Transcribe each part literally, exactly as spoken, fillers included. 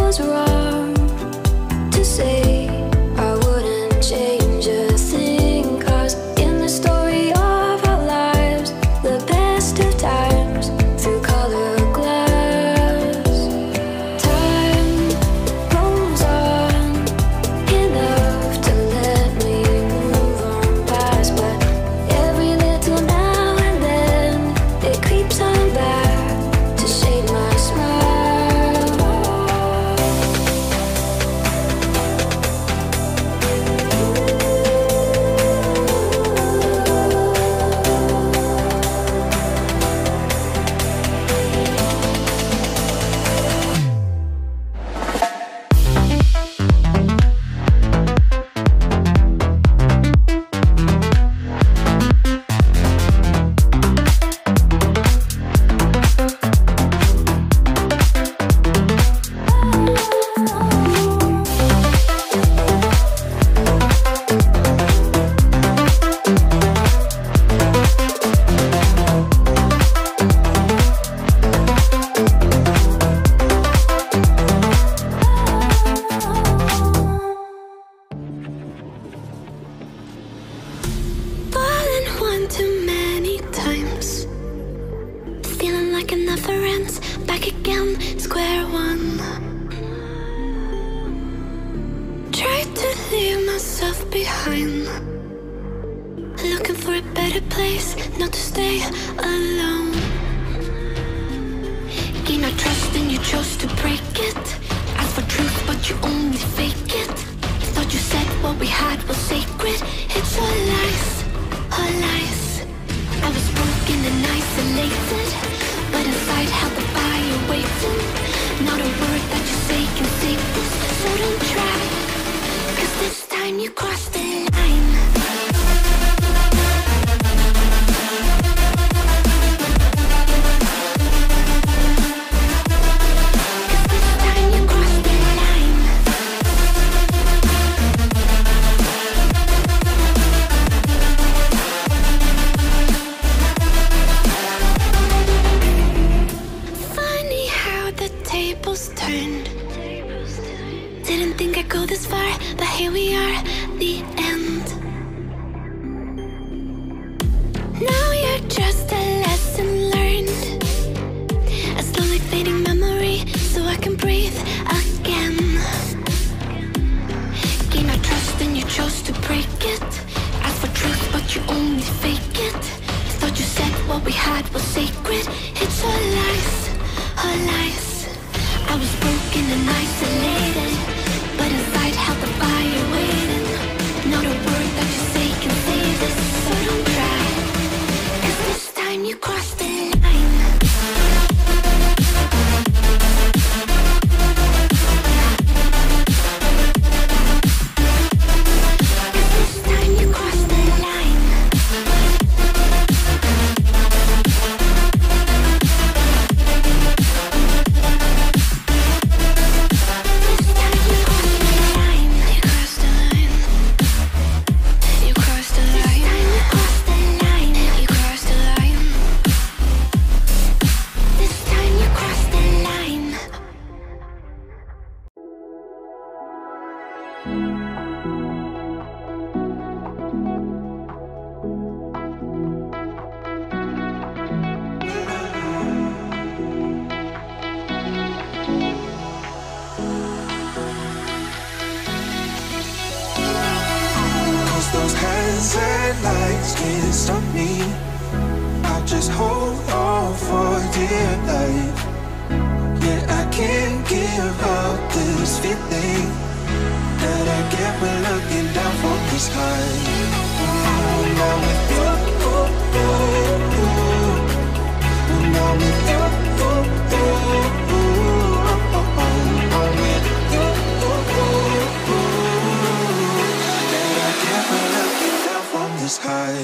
was wrong to say. I wouldn't change a thing, 'cause in the story of our lives, the best of times through color glass. Time rolls on enough to let me move on past, but every little now and then it creeps on back to shade my smile. Fallen one too many times, feeling like it never ends. Back again, square one. Tried to leave myself behind, looking for a better place, not to stay alone. Gain our trust and you chose to break it. Ask for truth but you only fake it. Thought you said what we had was sacred. It's all lies, all lies. I was broken and isolated, but inside held the fire waiting. Not a word that you say can save this, so don't try, 'cause this time you crossed the line. Didn't think I'd go this far, but here we are, the end. Now you're just a lesson learned, a slowly fading memory, so I can breathe again. Gain our trust and you chose to break it. Ask for truth but you only fake it. Thought you said what we had was sacred. It's all lies, all lies. I was broken and isolated, but inside held the fire waiting. Not a word that you say can save this, so don't try, 'cause this time you crossed the line. Those hands and lights can't stop me. I'll just hold on for dear life. Yeah, I can't give up this feeling that I get when looking down from the sky. Now with you, now with you, this high.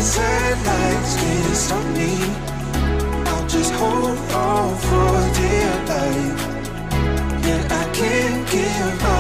sad lights can't stop me. I'll just hold on for dear life. Yeah, I can't give up.